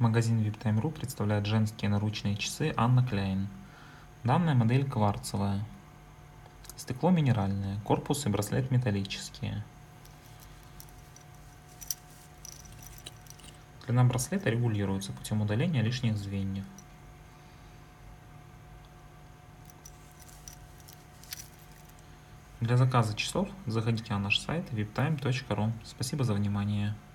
Магазин VIPTime.ru представляет женские наручные часы Анна Кляйн. Данная модель кварцевая. Стекло минеральное, корпус и браслет металлические. Длина браслета регулируется путем удаления лишних звеньев. Для заказа часов заходите на наш сайт viptime.ru. Спасибо за внимание.